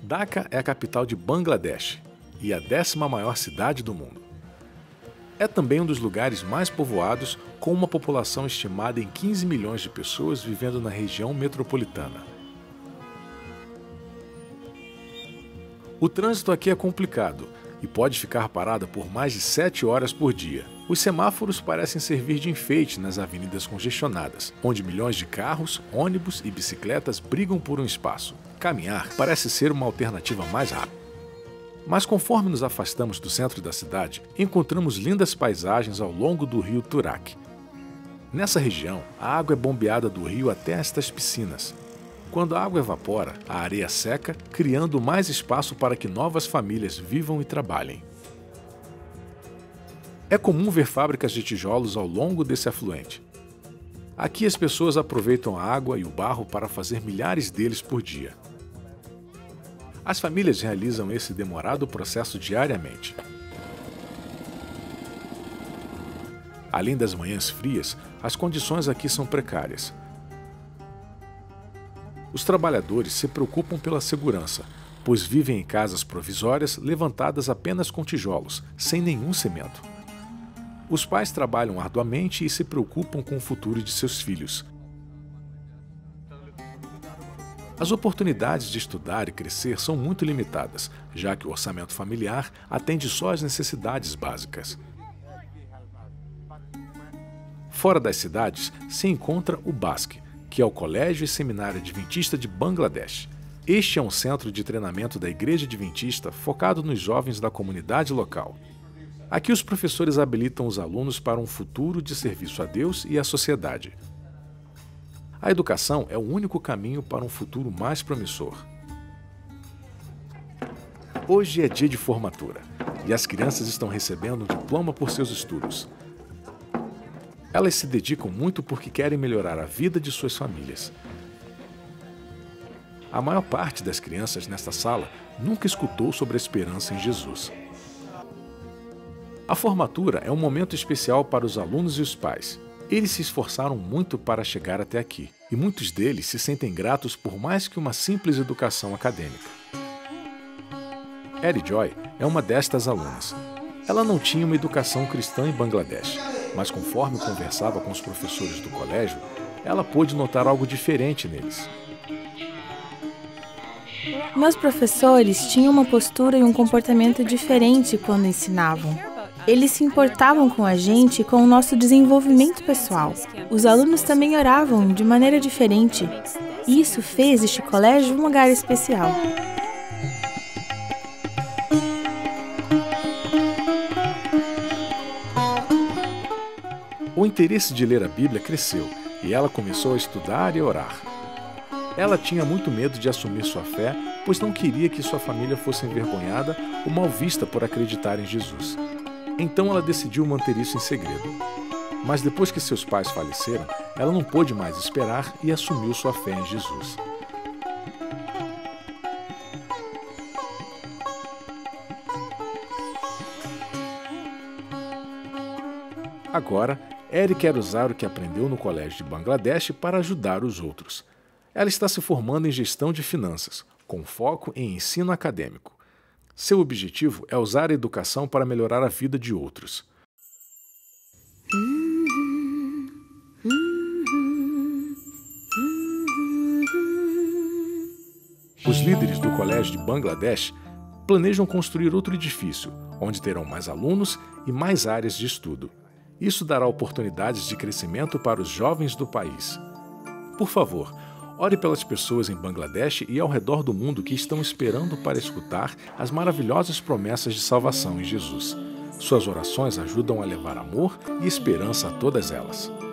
Dhaka é a capital de Bangladesh e a 10ª maior cidade do mundo. É também um dos lugares mais povoados, com uma população estimada em 15 milhões de pessoas vivendo na região metropolitana. O trânsito aqui é complicado e pode ficar parado por mais de 7 horas por dia. Os semáforos parecem servir de enfeite nas avenidas congestionadas, onde milhões de carros, ônibus e bicicletas brigam por um espaço. Caminhar parece ser uma alternativa mais rápida. Mas conforme nos afastamos do centro da cidade, encontramos lindas paisagens ao longo do rio Turak. Nessa região, a água é bombeada do rio até estas piscinas. Quando a água evapora, a areia seca, criando mais espaço para que novas famílias vivam e trabalhem. É comum ver fábricas de tijolos ao longo desse afluente. Aqui as pessoas aproveitam a água e o barro para fazer milhares deles por dia. As famílias realizam esse demorado processo diariamente. Além das manhãs frias, as condições aqui são precárias. Os trabalhadores se preocupam pela segurança, pois vivem em casas provisórias levantadas apenas com tijolos, sem nenhum cimento. Os pais trabalham arduamente e se preocupam com o futuro de seus filhos. As oportunidades de estudar e crescer são muito limitadas, já que o orçamento familiar atende só às necessidades básicas. Fora das cidades se encontra o BASC, que é o Colégio e Seminário Adventista de Bangladesh. Este é um centro de treinamento da Igreja Adventista focado nos jovens da comunidade local. Aqui os professores habilitam os alunos para um futuro de serviço a Deus e à sociedade. A educação é o único caminho para um futuro mais promissor. Hoje é dia de formatura e as crianças estão recebendo um diploma por seus estudos. Elas se dedicam muito porque querem melhorar a vida de suas famílias. A maior parte das crianças nesta sala nunca escutou sobre a esperança em Jesus. A formatura é um momento especial para os alunos e os pais. Eles se esforçaram muito para chegar até aqui, e muitos deles se sentem gratos por mais que uma simples educação acadêmica. Eri Joy é uma destas alunas. Ela não tinha uma educação cristã em Bangladesh, mas conforme conversava com os professores do colégio, ela pôde notar algo diferente neles. Meus professores tinham uma postura e um comportamento diferente quando ensinavam. Eles se importavam com a gente e com o nosso desenvolvimento pessoal. Os alunos também oravam de maneira diferente. E isso fez este colégio um lugar especial. O interesse de ler a Bíblia cresceu e ela começou a estudar e orar. Ela tinha muito medo de assumir sua fé, pois não queria que sua família fosse envergonhada ou mal vista por acreditar em Jesus. Então ela decidiu manter isso em segredo. Mas depois que seus pais faleceram, ela não pôde mais esperar e assumiu sua fé em Jesus. Agora, Eri quer usar o que aprendeu no colégio de Bangladesh para ajudar os outros. Ela está se formando em gestão de finanças, com foco em ensino acadêmico. Seu objetivo é usar a educação para melhorar a vida de outros. Os líderes do colégio de Bangladesh planejam construir outro edifício, onde terão mais alunos e mais áreas de estudo. Isso dará oportunidades de crescimento para os jovens do país. Por favor, ore pelas pessoas em Bangladesh e ao redor do mundo que estão esperando para escutar as maravilhosas promessas de salvação em Jesus. Suas orações ajudam a levar amor e esperança a todas elas.